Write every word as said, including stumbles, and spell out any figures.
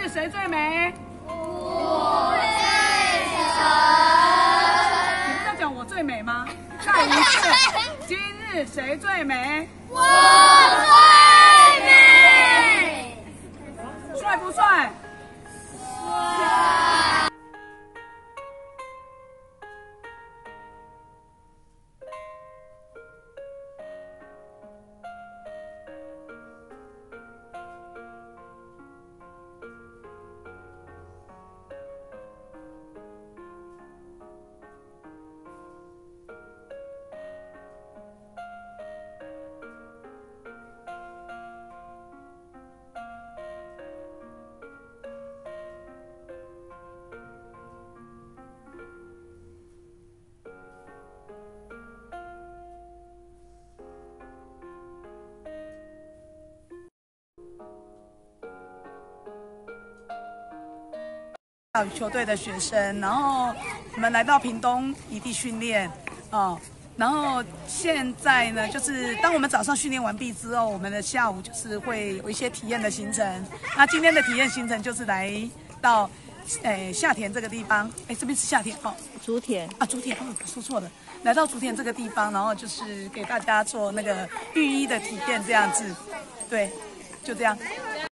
谁最美？ 我最神。 你不是在讲我最美吗？再一次，今日谁最美？ 我最美。 帅不帅？羽球队的学生，然后我们来到屏东异地训练哦，然后现在呢，就是当我们早上训练完毕之后，我们的下午就是会有一些体验的行程。那今天的体验行程就是来到诶夏田这个地方，哎这边是夏田哦， 竹田啊竹田哦，说错了，来到竹田这个地方，然后就是给大家做那个浴衣的体验这样子，对，就这样。